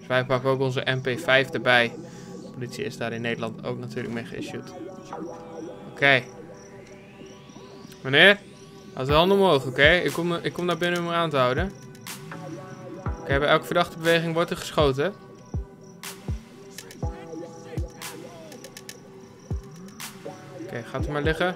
wij pakken ook onze MP5 erbij. De politie is daar in Nederland ook natuurlijk mee geissued. Oké. Meneer, houd de handen omhoog, oké? Ik kom naar binnen om me aan te houden. Oké, bij elke verdachte beweging wordt er geschoten. Oké, gaat er maar liggen.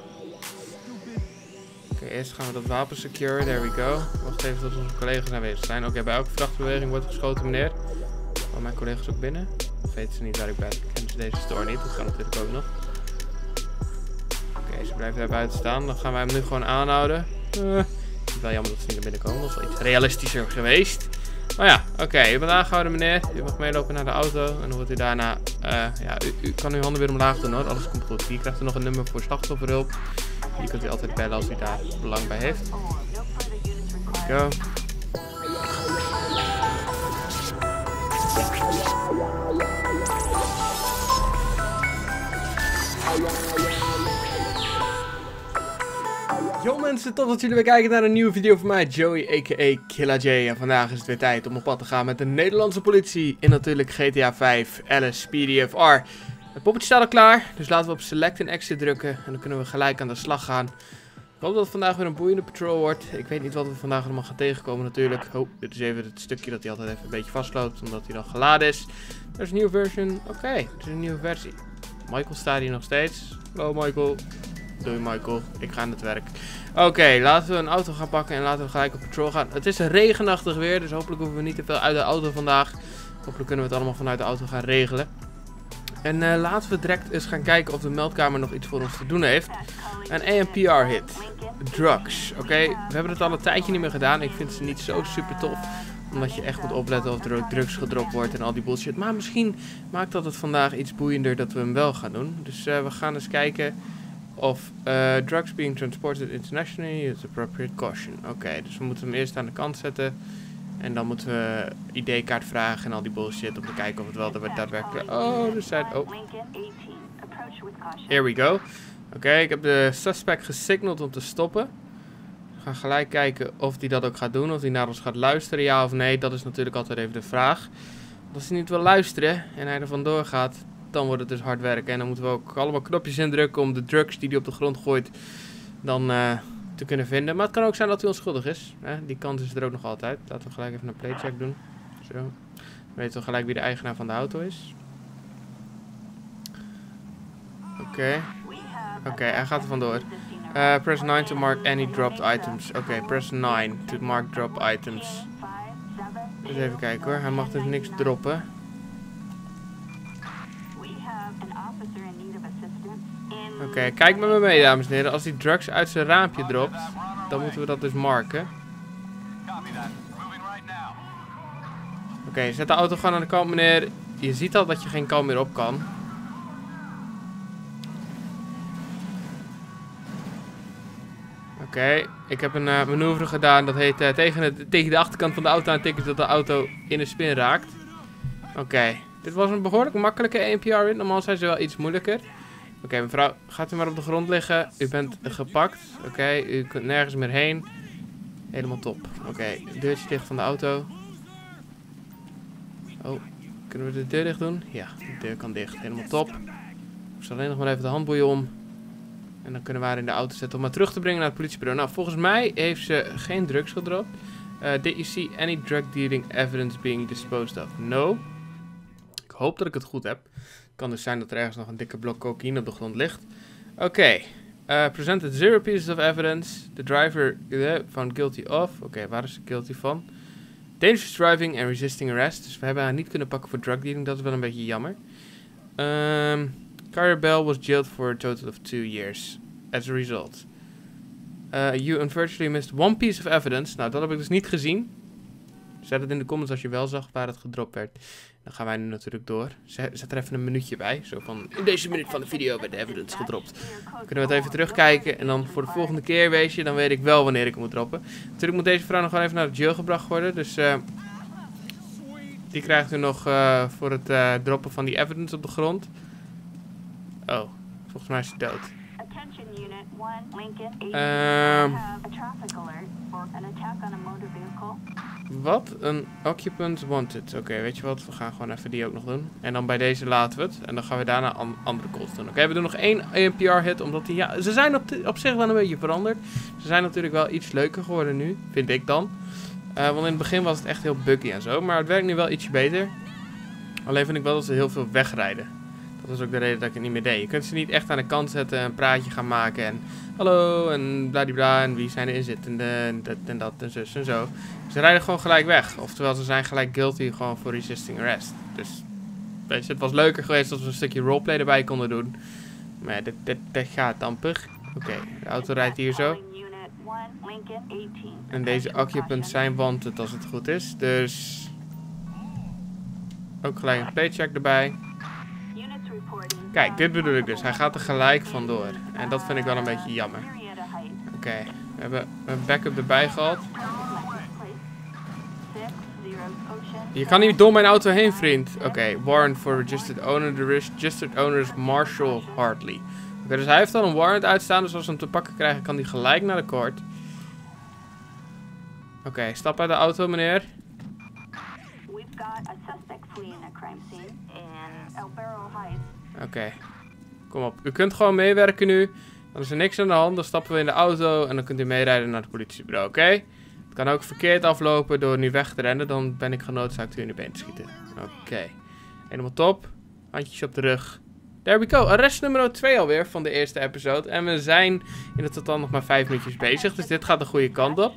Oké, eerst gaan we dat wapen secure. There we go. Wacht even tot onze collega's aanwezig zijn. Oké, bij elke verdachte beweging wordt geschoten, meneer. Al mijn collega's ook binnen? Of weten ze niet waar ik ben? Kennen ze deze store niet? Dat kan natuurlijk ook nog. Oké, ze blijven daar buiten staan. Dan gaan wij hem nu gewoon aanhouden. Het is wel jammer dat ze niet naar binnen komen. Dat is wel iets realistischer geweest. Maar ja, oké. U bent aangehouden, meneer. U mag meelopen naar de auto. En dan wordt u daarna... ja, u kan uw handen weer omlaag doen, hoor. Alles komt goed. Hier krijgt u nog een nummer voor slachtofferhulp. Die kunt u altijd bellen als u daar belang bij heeft. Go. Yo mensen, tof dat jullie weer kijken naar een nieuwe video van mij, Joey a.k.a. Killa J. En vandaag is het weer tijd om op pad te gaan met de Nederlandse politie in natuurlijk GTA 5 LSPDFR. Het poppetje staat al klaar, dus laten we op Select en Exit drukken en dan kunnen we gelijk aan de slag gaan. Ik hoop dat het vandaag weer een boeiende patrol wordt. Ik weet niet wat we vandaag allemaal gaan tegenkomen natuurlijk. Oh, dit is even het stukje dat hij altijd even een beetje vastloopt, omdat hij dan geladen is. Er is een nieuwe version. Oké, er is een nieuwe versie. Michael staat hier nog steeds. Hallo Michael. Doei Michael, ik ga aan het werk. Oké, laten we een auto gaan pakken en laten we gelijk op patrol gaan. Het is een regenachtig weer, dus hopelijk hoeven we niet te veel uit de auto vandaag. Hopelijk kunnen we het allemaal vanuit de auto gaan regelen. En laten we direct eens gaan kijken of de meldkamer nog iets voor ons te doen heeft. Een ANPR hit. Drugs. Oké, we hebben het al een tijdje niet meer gedaan. Ik vind ze niet zo super tof. Omdat je echt moet opletten of er ook drugs gedropt wordt en al die bullshit. Maar misschien maakt dat het vandaag iets boeiender dat we hem wel gaan doen. Dus we gaan eens kijken of drugs being transported internationally is appropriate caution. Oké, dus we moeten hem eerst aan de kant zetten. En dan moeten we ID-kaart vragen en al die bullshit om te kijken of het wel daadwerkelijk... Oh, er zijn... Oh. Here we go. Oké, ik heb de suspect gesignald om te stoppen. We gaan gelijk kijken of hij dat ook gaat doen. Of hij naar ons gaat luisteren, ja of nee. Dat is natuurlijk altijd even de vraag. Als hij niet wil luisteren en hij er vandoor gaat, dan wordt het dus hard werken. En dan moeten we ook allemaal knopjes indrukken om de drugs die hij op de grond gooit dan te kunnen vinden. Maar het kan ook zijn dat hij onschuldig is. Die kans is er ook nog altijd. Laten we gelijk even een playcheck doen. Zo. Dan weten we gelijk wie de eigenaar van de auto is. Oké. Oké, hij gaat er vandoor. Press 9 to mark any dropped items. Oké, press 9 to mark drop items. Dus even kijken hoor. Hij mag dus niks droppen. Oké, kijk met me mee dames en heren. Als hij drugs uit zijn raampje dropt, dan moeten we dat dus marken. Oké, zet de auto gewoon aan de kant meneer. Je ziet al dat je geen kant meer op kan. Oké, ik heb een manoeuvre gedaan. Dat heet tegen de achterkant van de auto aantikken zodat de auto in de spin raakt. Oké, dit was een behoorlijk makkelijke ANPR. Normaal zijn ze wel iets moeilijker. Oké, mevrouw, gaat u maar op de grond liggen. U bent gepakt. Oké, u kunt nergens meer heen. Helemaal top. Oké, deurtje dicht van de auto. Oh, kunnen we de deur dicht doen? Ja, de deur kan dicht. Helemaal top. Ik zal alleen nog maar even de handboeien om. En dan kunnen we haar in de auto zetten om haar terug te brengen naar het politiebureau. Nou, volgens mij heeft ze geen drugs gedropt. Did you see any drug dealing evidence being disposed of? No. Ik hoop dat ik het goed heb. Het kan dus zijn dat er ergens nog een dikke blok cocaïne op de grond ligt. Oké. Presented 0 pieces of evidence. The driver found guilty of. Oké, waar is ze guilty van? Dangerous driving and resisting arrest. Dus we hebben haar niet kunnen pakken voor drug dealing. Dat is wel een beetje jammer. Carrier Bell was jailed for a total of 2 years. As a result. You unfortunately missed 1 piece of evidence. Nou, dat heb ik dus niet gezien. Zet het in de comments als je wel zag waar het gedropt werd. Dan gaan wij nu natuurlijk door. Zet er even een minuutje bij. Zo van, in deze minuut van de video werd de evidence gedropt. Dan kunnen we het even terugkijken. En dan voor de volgende keer, weet je, dan weet ik wel wanneer ik moet droppen. Natuurlijk moet deze vrouw nog gewoon even naar de jail gebracht worden. Dus die krijgt u nog voor het droppen van die evidence op de grond. Oh, volgens mij is ze dood. Wat? Een occupant wanted. Oké, weet je wat? We gaan gewoon even die ook nog doen. En dan bij deze laten we het. En dan gaan we daarna andere calls doen. Oké, we doen nog 1 ANPR-hit. Omdat die, ja, ze zijn op zich wel een beetje veranderd. Ze zijn natuurlijk wel iets leuker geworden nu. Vind ik dan. Want in het begin was het echt heel buggy en zo. Maar het werkt nu wel ietsje beter. Alleen vind ik wel dat ze heel veel wegrijden. Dat is ook de reden dat ik het niet meer deed. Je kunt ze niet echt aan de kant zetten, een praatje gaan maken en hallo en bladibla en wie zijn de inzittenden en dat en dat en zus en zo. Ze rijden gewoon gelijk weg. Oftewel, ze zijn gelijk guilty gewoon voor resisting arrest. Dus, weet je, het was leuker geweest als we een stukje roleplay erbij konden doen. Maar dit gaat amper. Oké, de auto rijdt hier zo. En deze occupants zijn wanted als het goed is. Dus ook gelijk een paycheck erbij. Kijk, dit bedoel ik dus. Hij gaat er gelijk vandoor. En dat vind ik wel een beetje jammer. Oké, we hebben een backup erbij gehad. Je kan niet door mijn auto heen, vriend. Oké, warrant for registered owner. The registered owner is Marshall Hartley. Oké, dus hij heeft al een warrant uitstaan. Dus als we hem te pakken krijgen, kan hij gelijk naar de court. Oké, stap uit de auto, meneer. Oké, kom op. U kunt gewoon meewerken nu. Dan is er niks aan de hand. Dan stappen we in de auto en dan kunt u meerijden naar het politiebureau, oké? Het kan ook verkeerd aflopen door nu weg te rennen. Dan ben ik genoodzaakt u in uw been te schieten. Oké. Helemaal top. Handjes op de rug. There we go. Arrest nummer 2 alweer van de eerste episode. En we zijn in het totaal nog maar 5 minuutjes bezig. Dus dit gaat de goede kant op.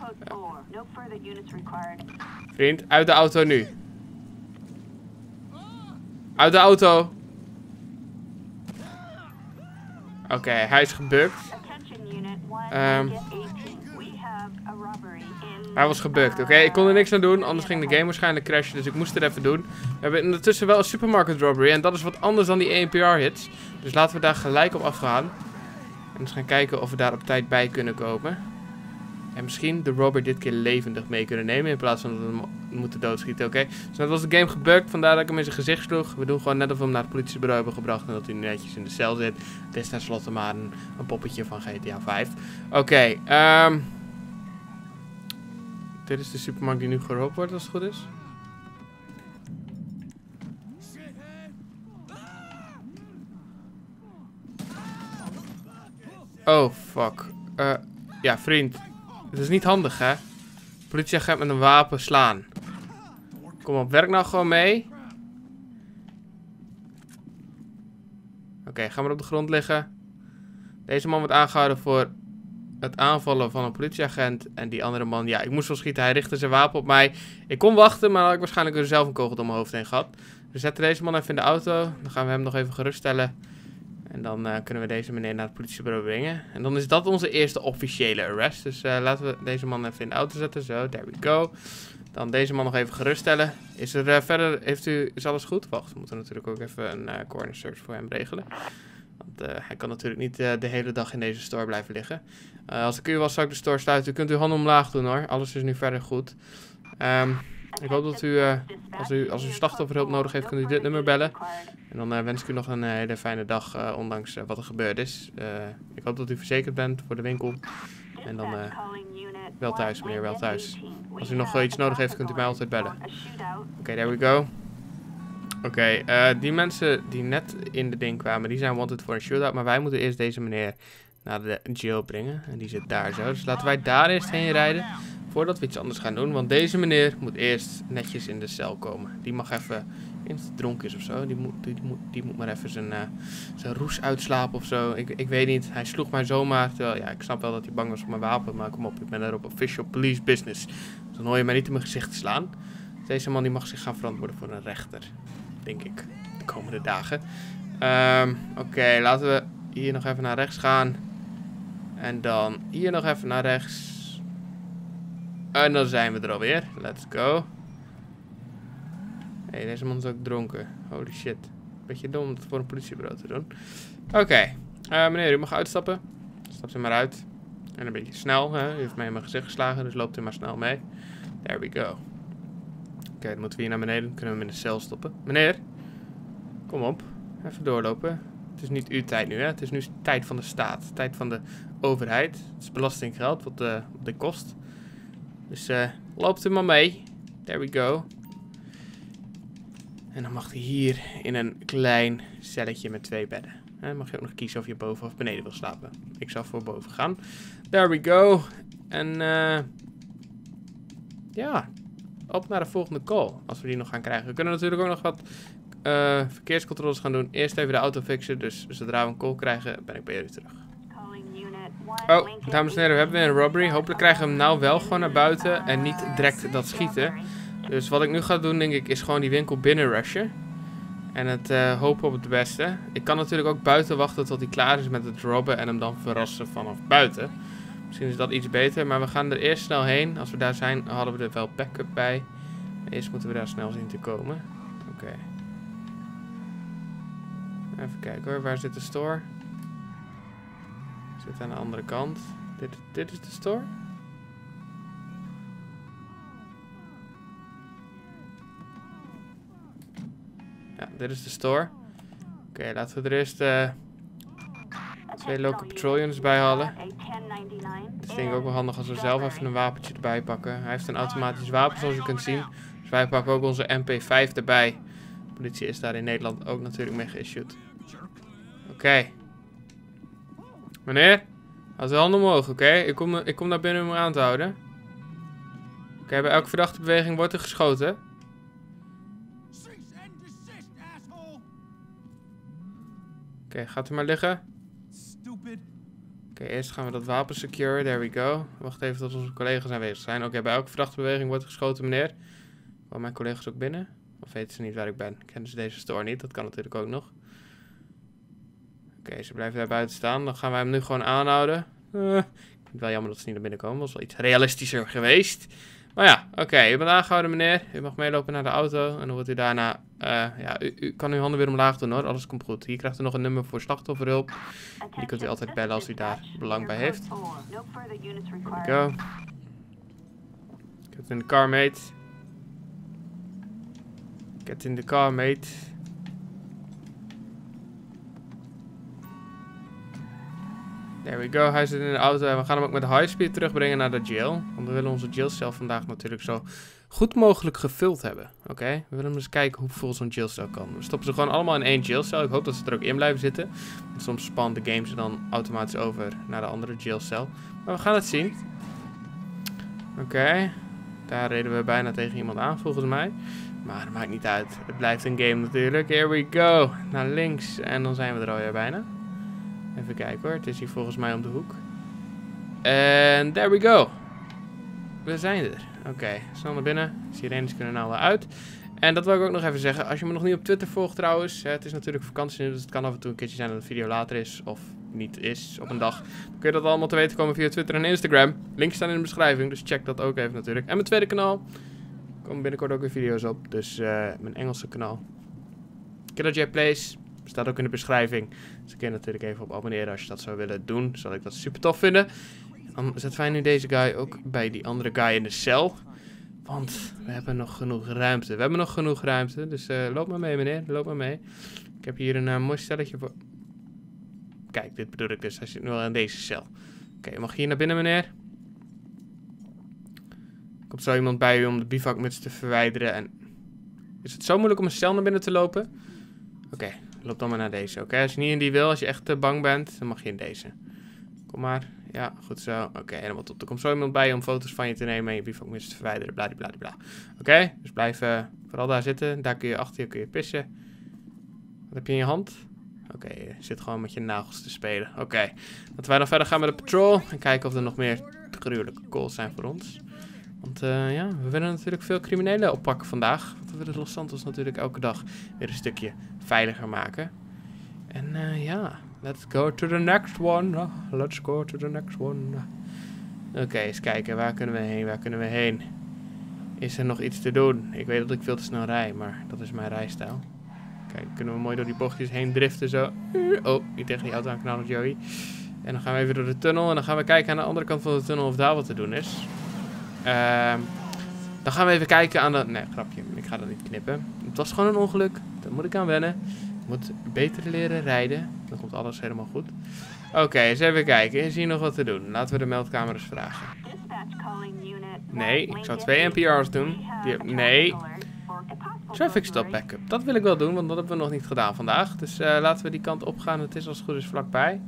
Vriend, uit de auto nu. Uit de auto. Oké, hij is gebukt. Hij was gebukt, oké. Ik kon er niks aan doen, anders ging de game waarschijnlijk crashen. Dus ik moest het even doen. We hebben ondertussen wel een supermarket robbery. En dat is wat anders dan die ANPR-hits. Dus laten we daar gelijk op afgaan. En eens gaan kijken of we daar op tijd bij kunnen komen. En misschien de robber dit keer levendig mee kunnen nemen. In plaats van dat we hem moeten doodschieten, oké. Dus net was de game gebukt, vandaar dat ik hem in zijn gezicht sloeg. We doen gewoon net of we hem naar het politiebureau hebben gebracht. En dat hij netjes in de cel zit. Het is tenslotte maar een poppetje van GTA 5. Oké, dit is de supermarkt die nu geroopt wordt, als het goed is. Oh, fuck. Ja, vriend. Het is niet handig, hè? Politieagent met een wapen slaan. Kom op, werk nou gewoon mee. Oké, ga maar op de grond liggen. Deze man wordt aangehouden voor het aanvallen van een politieagent. En die andere man, ja, ik moest wel schieten. Hij richtte zijn wapen op mij. Ik kon wachten, maar had ik waarschijnlijk er zelf een kogel door mijn hoofd heen gehad. We zetten deze man even in de auto. Dan gaan we hem nog even geruststellen. En dan kunnen we deze meneer naar het politiebureau brengen. En dan is dat onze eerste officiële arrest. Dus laten we deze man even in de auto zetten. Zo, there we go. Dan deze man nog even geruststellen. Is er verder, is alles goed? Wacht, we moeten natuurlijk ook even een corner search voor hem regelen. Want hij kan natuurlijk niet de hele dag in deze store blijven liggen. Als ik u was, zou ik de store sluiten. U kunt uw handen omlaag doen, hoor. Alles is nu verder goed. Ik hoop dat u, als u slachtofferhulp nodig heeft, kunt u dit nummer bellen. En dan wens ik u nog een hele fijne dag, ondanks wat er gebeurd is. Ik hoop dat u verzekerd bent voor de winkel. En dan wel thuis, meneer, wel thuis. Als u nog iets nodig heeft, kunt u mij altijd bellen. Oké, there we go. Oké, die mensen die net in de ding kwamen, die zijn wanted voor een shootout. Maar wij moeten eerst deze meneer naar de jail brengen. En die zit daar zo. Dus laten wij daar eerst heen rijden. Voordat we iets anders gaan doen. Want deze meneer moet eerst netjes in de cel komen. Die mag even, als hij dronken is of zo. Die moet maar even zijn roes uitslapen of zo. Ik weet niet. Hij sloeg mij zomaar. Terwijl, ja, ik snap wel dat hij bang was voor mijn wapen. Maar kom op, ik ben er op official police business. Dus dan hoor je mij niet in mijn gezicht te slaan. Deze man die mag zich gaan verantwoorden voor een rechter. Denk ik. De komende dagen. Oké, laten we hier nog even naar rechts gaan. En dan hier nog even naar rechts. En dan zijn we er alweer. Let's go. Hé, deze man is ook dronken. Holy shit. Beetje dom om het voor een politiebureau te doen. Oké. Meneer, u mag uitstappen. Stap u maar uit. En een beetje snel. Hè? U heeft mij in mijn gezicht geslagen, dus loopt u maar snel mee. There we go. Oké, dan moeten we hier naar beneden. Dan kunnen we hem in de cel stoppen. Meneer. Kom op. Even doorlopen. Het is niet uw tijd nu, hè. Het is nu tijd van de staat. Tijd van de overheid. Het is belastinggeld wat dit kost. Dus loopt u maar mee. There we go. En dan mag hij hier in een klein celletje met 2 bedden. Dan mag je ook nog kiezen of je boven of beneden wil slapen. Ik zal voor boven gaan. There we go. En ja, op naar de volgende call. Als we die nog gaan krijgen. We kunnen natuurlijk ook nog wat verkeerscontroles gaan doen. Eerst even de auto fixen. Dus zodra we een call krijgen, ben ik bij jullie terug. Oh, dames en heren, we hebben weer een robbery. Hopelijk krijgen we hem nou wel gewoon naar buiten en niet direct dat schieten. Dus wat ik nu ga doen, denk ik, is gewoon die winkel binnen rushen. En het hopen op het beste. Ik kan natuurlijk ook buiten wachten tot hij klaar is met het robben en hem dan verrassen vanaf buiten. Misschien is dat iets beter, maar we gaan er eerst snel heen. Als we daar zijn, hadden we er wel backup bij. Maar eerst moeten we daar snel zien te komen. Oké. Even kijken hoor, waar zit de store? Zit aan de andere kant. Dit is de store? Ja, dit is de store. Oké, laten we er eerst 2 local patrol units bij halen. Het is denk ik ook wel handig als we zelf even een wapentje erbij pakken. Hij heeft een automatisch wapen zoals je kunt zien. Dus wij pakken ook onze MP5 erbij. De politie is daar in Nederland ook natuurlijk mee geissued. Oké. Meneer, houd de handen omhoog, oké? Ik kom naar binnen om hem aan te houden. Oké, bij elke verdachte beweging wordt er geschoten. Oké, gaat u maar liggen. Oké, eerst gaan we dat wapen securen. There we go. Wacht even tot onze collega's aanwezig zijn. Oké, bij elke verdachte beweging wordt er geschoten, meneer. Komen mijn collega's ook binnen? Of weten ze niet waar ik ben? Kennen ze deze store niet? Dat kan natuurlijk ook nog. Oké, ze blijven daar buiten staan. Dan gaan wij hem nu gewoon aanhouden. Ik vind het wel jammer dat ze niet naar binnen komen. Dat was wel iets realistischer geweest. Maar ja, oké. U bent aangehouden, meneer. U mag meelopen naar de auto. En dan wordt u daarna... ja, u kan uw handen weer omlaag doen, hoor. Alles komt goed. Hier krijgt u nog een nummer voor slachtofferhulp. Die kunt u altijd bellen als u daar belang bij heeft. There we go. Get in the car, mate. Get in the car, mate. There we go, hij zit in de auto en we gaan hem ook met de high speed terugbrengen naar de jail. Want we willen onze jailcel vandaag natuurlijk zo goed mogelijk gevuld hebben. Oké, we willen eens kijken hoe vol zo'n jailcel kan. We stoppen ze gewoon allemaal in 1 jailcel. Ik hoop dat ze er ook in blijven zitten. Want soms spant de game ze dan automatisch over naar de andere jailcel. Maar we gaan het zien. Oké, daar reden we bijna tegen iemand aan volgens mij. Maar dat maakt niet uit. Het blijft een game natuurlijk. Here we go. Naar links en dan zijn we er alweer bijna. Even kijken hoor, het is hier volgens mij om de hoek. En there we go. We zijn er. Oké, snel naar binnen. Sirenes kunnen nou wel uit. En dat wil ik ook nog even zeggen. Als je me nog niet op Twitter volgt trouwens. Het is natuurlijk vakantie, dus het kan af en toe een keertje zijn dat de video later is. Of niet is op een dag. Dan kun je dat allemaal te weten komen via Twitter en Instagram. Links staan in de beschrijving, dus check dat ook even natuurlijk. En mijn tweede kanaal. Er komen binnenkort ook weer video's op. Dus mijn Engelse kanaal. Killer J Plays. Staat ook in de beschrijving. Dus kun je natuurlijk even op abonneren als je dat zou willen doen. Zal ik dat super tof vinden. En dan zetten wij nu deze guy ook bij die andere guy in de cel. Want we hebben nog genoeg ruimte. Dus loop maar mee, meneer. Loop maar mee. Ik heb hier een mooi stelletje voor... Kijk, dit bedoel ik dus. Hij zit nu al in deze cel. Oké, mag je hier naar binnen, meneer? Komt zo iemand bij u om de bivakmuts te verwijderen. En... Is het zo moeilijk om een cel naar binnen te lopen? Oké, loop dan maar naar deze. Oké, als je niet in die wil, als je echt te bang bent, dan mag je in deze. Kom maar. Ja, goed zo. Oké, helemaal top. Er komt zo iemand bij om foto's van je te nemen en je bivakmuts te verwijderen. Bladibladibla. Oké, dus blijf vooral daar zitten. Daar kun je achter je, kun je pissen. Wat heb je in je hand? Oké, je zit gewoon met je nagels te spelen. Oké, laten wij dan verder gaan met de patrol. En kijken of er nog meer gruwelijke calls zijn voor ons. Want ja, we willen natuurlijk veel criminelen oppakken vandaag. Want we willen Los Santos natuurlijk elke dag weer een stukje veiliger maken. En ja, let's go to the next one. Let's go to the next one. Oké, eens kijken. Waar kunnen we heen? Is er nog iets te doen? Ik weet dat ik veel te snel rij, maar dat is mijn rijstijl. Kijk, kunnen we mooi door die bochtjes heen driften zo. Oh, niet tegen die auto aanknallen, Joey. En dan gaan we even door de tunnel. En dan gaan we kijken aan de andere kant van de tunnel of daar wat te doen is. Dan gaan we even kijken aan de... Nee, grapje. Ik ga dat niet knippen. Het was gewoon een ongeluk. Daar moet ik aan wennen. Ik moet beter leren rijden. Dan komt alles helemaal goed. Oké, eens even kijken. Is hier nog wat te doen? Laten we de meldkamer eens vragen. Nee, ik zou 2 NPR's doen. Nee. Traffic stop backup. Dat wil ik wel doen, want dat hebben we nog niet gedaan vandaag. Dus laten we die kant op gaan. Het is als het goed is vlakbij.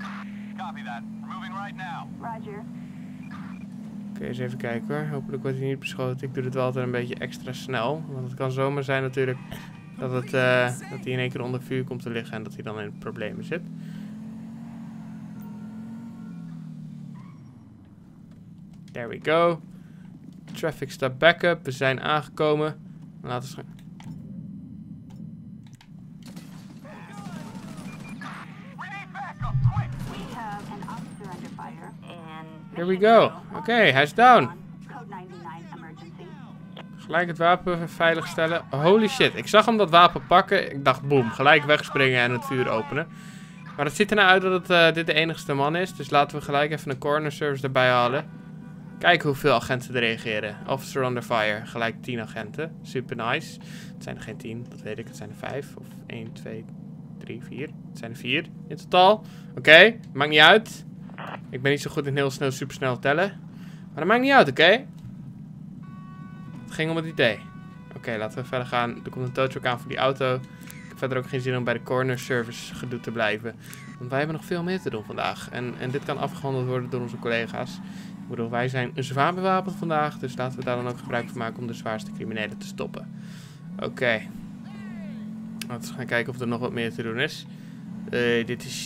Oké, eens even kijken hoor. Hopelijk wordt hij niet beschoten. Ik doe het wel altijd een beetje extra snel. Want het kan zomaar zijn natuurlijk dat hij in één keer onder vuur komt te liggen en dat hij dan in problemen zit. There we go. Traffic stop backup. We zijn aangekomen. Laten we... Here we go. Oké, hij is down. Gelijk het wapen veilig stellen. Holy shit, ik zag hem dat wapen pakken. Ik dacht, boem, gelijk wegspringen en het vuur openen. Maar het ziet er nou uit dat dit de enigste man is. Dus laten we gelijk even een corner service erbij halen. Kijken hoeveel agenten er reageren. Officer under fire. Gelijk 10 agenten. Super nice. Het zijn er geen 10, dat weet ik. Het zijn er 5. Of 1, 2, 3, 4. Het zijn er 4 in totaal. Oké, maakt niet uit. Ik ben niet zo goed in heel snel, super snel tellen. Maar dat maakt niet uit, oké? Het ging om het idee. Oké, laten we verder gaan. Er komt een tow truck aan voor die auto. Ik heb verder ook geen zin om bij de corner service gedoe te blijven. Want wij hebben nog veel meer te doen vandaag. En dit kan afgehandeld worden door onze collega's. Ik bedoel, wij zijn zwaar bewapend vandaag. Dus laten we daar dan ook gebruik van maken om de zwaarste criminelen te stoppen. Oké. Laten we gaan kijken of er nog wat meer te doen is. Dit is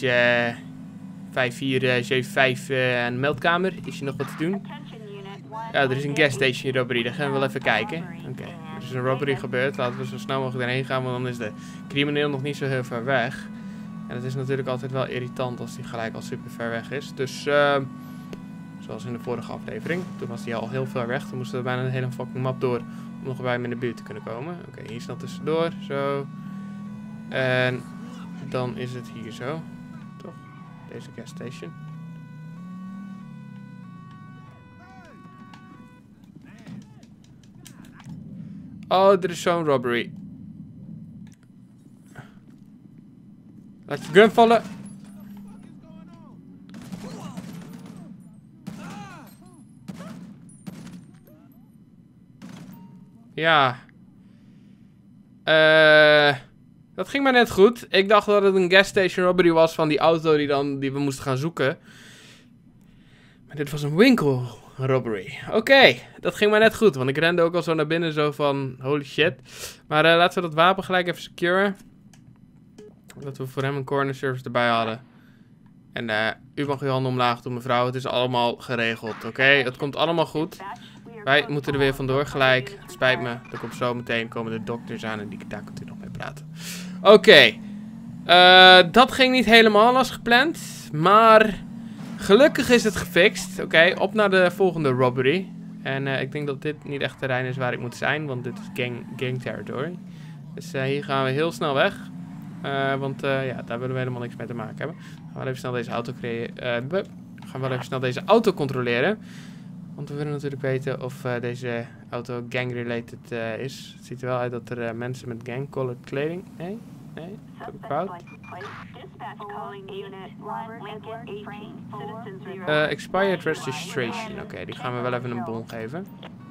5475 een meldkamer. Is hier nog wat te doen? Ja, er is een gas station robbery. Daar gaan we wel even kijken. Oké, er is een robbery gebeurd. Laten we zo snel mogelijk erheen gaan, want dan is de crimineel nog niet zo heel ver weg. En het is natuurlijk altijd wel irritant als die gelijk al super ver weg is. Dus, zoals in de vorige aflevering. Toen was hij al heel ver weg. Toen moesten we bijna een hele fucking map door om nog bij hem in de buurt te kunnen komen. Oké, hier snel tussendoor. Zo. En dan is het hier zo. Toch? Deze gas station. Oh, er is zo'n robbery. Laat je gun vallen. Ja. Dat ging maar net goed. Ik dacht dat het een gas station robbery was van die auto die we moesten gaan zoeken. Maar dit was een winkel robbery. Oké, dat ging maar net goed. Want ik rende ook al zo naar binnen zo van holy shit. Maar laten we dat wapen gelijk even securen. Dat we voor hem een corner service erbij hadden. En u mag uw handen omlaag doen, mevrouw. Het is allemaal geregeld, oké? Het komt allemaal goed. Wij moeten er weer vandoor gelijk. Het spijt me. Er komt zo meteen komen de dokters aan en daar kunt u nog mee praten. Oké. Dat ging niet helemaal als gepland. Maar gelukkig is het gefixt. Oké, op naar de volgende robbery. En ik denk dat dit niet echt terrein is waar ik moet zijn. Want dit is gang territory. Dus hier gaan we heel snel weg. Want ja, daar willen we helemaal niks mee te maken hebben. Gaan we wel even snel deze auto gaan we wel even snel deze auto controleren. Want we willen natuurlijk weten of deze auto gang-related is. Het ziet er wel uit dat er mensen met gang-colored kleding... Nee? Nee? Dat heb ik fout. Expired registration. Oké, die gaan we wel even een bon geven.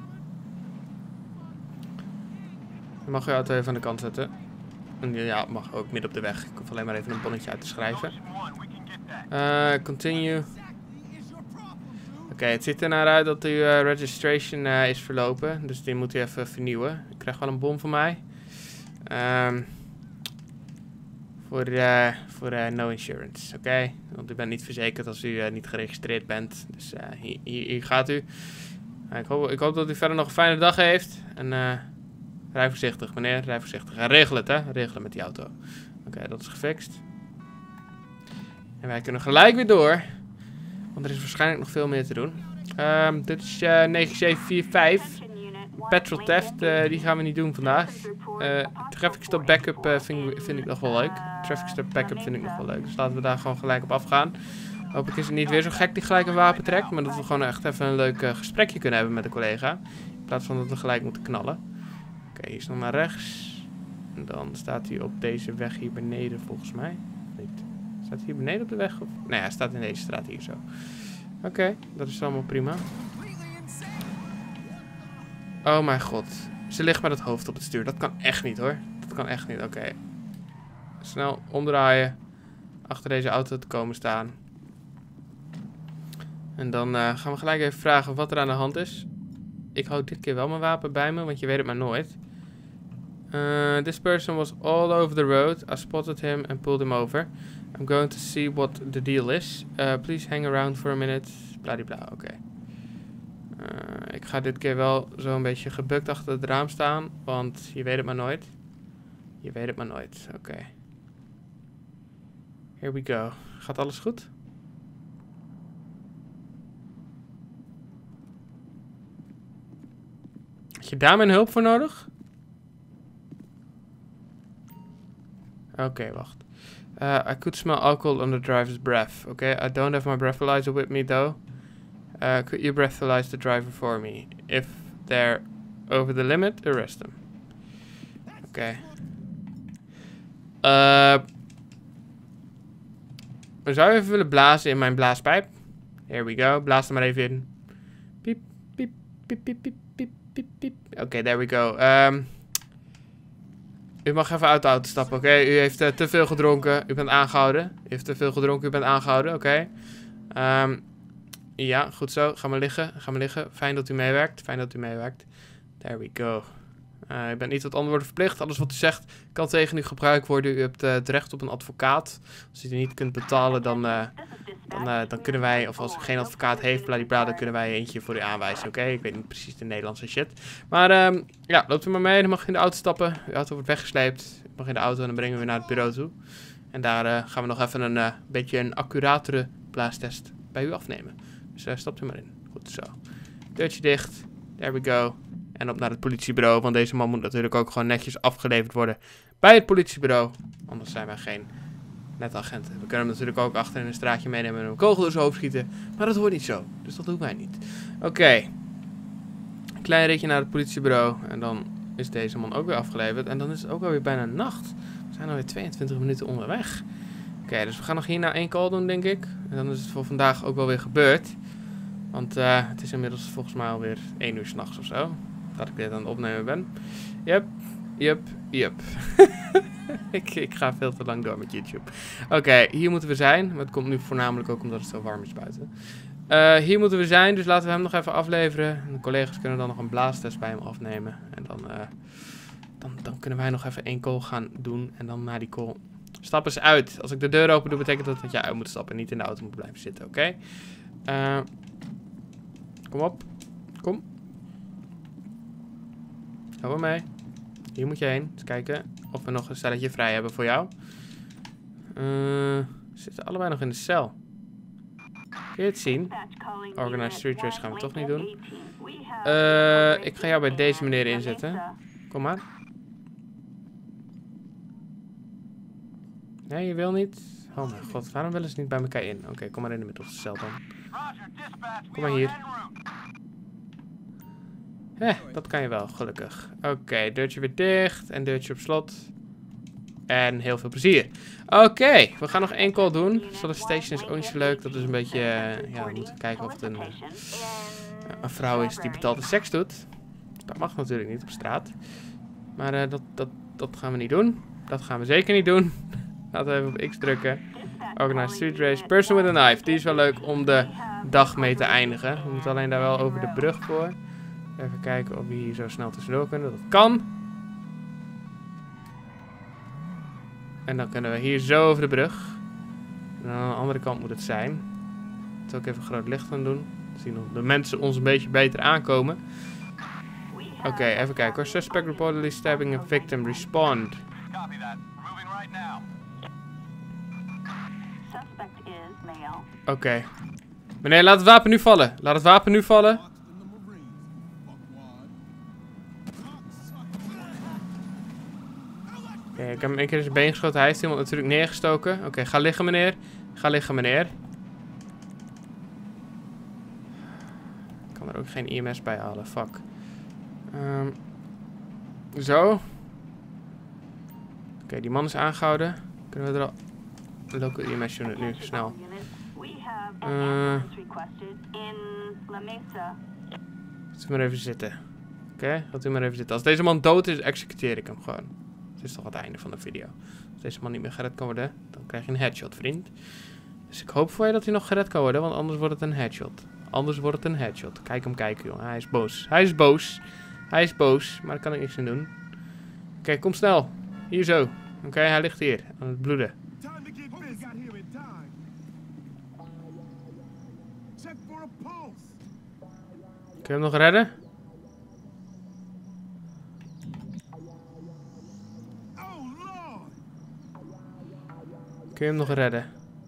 Je mag je auto even aan de kant zetten. En ja, mag ook midden op de weg. Ik hoef alleen maar even een bonnetje uit te schrijven. Continue. Oké, het ziet er naar uit dat uw registration is verlopen. Dus die moet u even vernieuwen. Ik krijg wel een bon van mij. Voor no insurance, oké? Want u bent niet verzekerd als u niet geregistreerd bent. Dus hier gaat u. Ik hoop dat u verder nog een fijne dag heeft. En rij voorzichtig, meneer. Rij voorzichtig. En regel het, hè? Regelen met die auto. Oké, dat is gefixt. En wij kunnen gelijk weer door. Want er is waarschijnlijk nog veel meer te doen. Dit is 9745. Petrol theft, die gaan we niet doen vandaag. Traffic stop backup vind ik nog wel leuk. Traffic stop backup vind ik nog wel leuk. Dus laten we daar gewoon gelijk op afgaan. Hopelijk is het niet weer zo gek die gelijk een wapen trekt. Maar dat we gewoon echt even een leuk gesprekje kunnen hebben met de collega. In plaats van dat we gelijk moeten knallen. Oké, hier is nog naar rechts. En dan staat hij op deze weg hier beneden volgens mij. Niet. Staat hij hier beneden op de weg? Of? Nee, hij staat in deze straat hier zo. Oké, dat is allemaal prima. Oh mijn god. Ze ligt met het hoofd op het stuur. Dat kan echt niet hoor. Dat kan echt niet. Oké. Snel omdraaien. Achter deze auto te komen staan. En dan gaan we gelijk even vragen wat er aan de hand is. Ik hou dit keer wel mijn wapen bij me, want je weet het maar nooit. This person was all over the road. I spotted him and pulled him over. I'm going to see what the deal is. Please hang around for a minute. Bladibla, oké. Ik ga dit keer wel zo'n beetje gebukt achter het raam staan, want je weet het maar nooit. Je weet het maar nooit, oké. Here we go. Gaat alles goed? Heb je daar mijn hulp voor nodig? Oké, wacht. I could smell alcohol on the driver's breath. Okay, I don't have my breathalyzer with me though. Could you breathalyze the driver for me? If they're over the limit, arrest them. Oké. Zou je even willen blazen in mijn blaaspijp? Here we go. Blaas er maar even in. Piep, piep, piep, piep, piep, piep, piep, piep. Oké, there we go. U mag even uit de auto stappen, oké? U heeft te veel gedronken. U bent aangehouden. U heeft te veel gedronken. U bent aangehouden, oké? Ja, goed zo. Ga maar liggen. Ga maar liggen. Fijn dat u meewerkt. Fijn dat u meewerkt. There we go. U bent niet tot antwoorden verplicht. Alles wat u zegt kan tegen u gebruikt worden. U hebt het recht op een advocaat. Als u die niet kunt betalen, dan kunnen wij, of als u geen advocaat heeft, bladibla, dan kunnen wij eentje voor u aanwijzen, oké? Ik weet niet precies de Nederlandse shit. Maar ja, loopt u maar mee. Dan mag je in de auto stappen. Uw auto wordt weggesleept. U mag in de auto en dan brengen we naar het bureau toe. En daar gaan we nog even een beetje een accuratere blaastest bij u afnemen. Dus stapt u maar in. Goed zo. Deurtje dicht. There we go. En op naar het politiebureau, want deze man moet natuurlijk ook gewoon netjes afgeleverd worden bij het politiebureau. Anders zijn wij geen netagenten. We kunnen hem natuurlijk ook achter in een straatje meenemen en een kogel door zijn hoofd schieten. Maar dat hoort niet zo. Dus dat doen wij niet. Oké. Klein ritje naar het politiebureau. En dan is deze man ook weer afgeleverd. En dan is het ook alweer bijna nacht. We zijn alweer 22 minuten onderweg. Oké, dus we gaan nog hierna 1 call doen, denk ik. En dan is het voor vandaag ook wel weer gebeurd. Want het is inmiddels volgens mij alweer 1 uur 's nachts of zo. Dat ik dit aan het opnemen ben. Yep. ik ga veel te lang door met YouTube. Oké, hier moeten we zijn. Maar het komt nu voornamelijk ook omdat het zo warm is buiten. Hier moeten we zijn, dus laten we hem nog even afleveren. En de collega's kunnen dan nog een blaastest bij hem afnemen. En dan kunnen wij nog even 1 call gaan doen. En dan na die call stappen ze uit. Als ik de deur open doe, betekent dat jij uit moet stappen en niet in de auto moet blijven zitten, oké? Kom op. Kom. Hou maar mee. Hier moet je heen. Eens kijken of we nog een stelletje vrij hebben voor jou. Ze zitten allebei nog in de cel. Kun je het zien? Organized Street Race gaan we toch niet doen. Ik ga jou bij deze meneer inzetten. Kom maar. Nee, je wil niet? Oh mijn god, waarom willen ze niet bij elkaar in? Oké, kom maar in de middelste cel dan. Kom maar hier. Dat kan je wel, gelukkig. Oké, deurtje weer dicht en deurtje op slot. En heel veel plezier. Oké, we gaan nog 1 call doen. Solicitation is ook niet zo leuk. Dat is een beetje, ja, we moeten kijken of het een vrouw is die betaalde seks doet. Dat mag natuurlijk niet op straat. Maar dat gaan we niet doen. Dat gaan we zeker niet doen. Laten we even op X drukken. Organized Street Race. Person with a knife. Die is wel leuk om de dag mee te eindigen. We moeten alleen daar wel over de brug voor. Even kijken of we hier zo snel tussendoor kunnen. Dat kan. En dan kunnen we hier zo over de brug. En aan de andere kant moet het zijn. Ik zal ook even groot licht gaan doen. Dan zien de mensen ons een beetje beter aankomen. Oké, even kijken hoor. Suspect reportedly stabbing a victim. Respond. Oké. Meneer, laat het wapen nu vallen. Laat het wapen nu vallen. Oké, ik heb hem 1 keer in zijn been geschoten. Hij is iemand natuurlijk neergestoken. Oké, ga liggen meneer. Ga liggen meneer. Ik kan er ook geen IMS bij halen. Fuck. Zo. Oké, die man is aangehouden. Kunnen we er al... Local IMS unit nu, snel. Laten we maar even zitten. Oké, gaat u maar even zitten. Als deze man dood is, executeer ik hem gewoon. Het is toch het einde van de video. Als deze man niet meer gered kan worden, dan krijg je een headshot, vriend. Dus ik hoop voor je dat hij nog gered kan worden, want anders wordt het een headshot. Anders wordt het een headshot. Kijk hem kijken, jongen. Hij is boos. Hij is boos. Hij is boos, maar daar kan ik niks aan doen. Oké, kom snel. Hier zo. Oké, hij ligt hier. Aan het bloeden. Kun je hem nog redden? Kun je hem nog redden?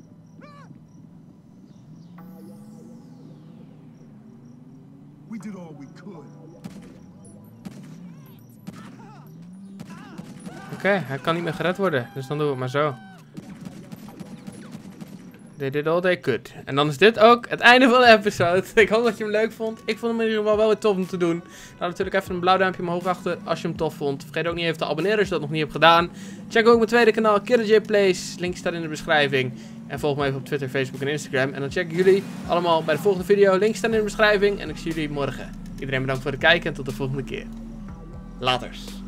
Oké, hij kan niet meer gered worden. Dus dan doen we het maar zo. They did all they could. En dan is dit ook het einde van de episode. Ik hoop dat je hem leuk vond. Ik vond hem in ieder geval wel weer tof om te doen. Laat natuurlijk even een blauw duimpje omhoog achter als je hem tof vond. Vergeet ook niet even te abonneren als je dat nog niet hebt gedaan. Check ook mijn tweede kanaal, KillerJ Plays. Link staat in de beschrijving. En volg me even op Twitter, Facebook en Instagram. En dan check ik jullie allemaal bij de volgende video. Link staat in de beschrijving. En ik zie jullie morgen. Iedereen bedankt voor het kijken en tot de volgende keer. Laters.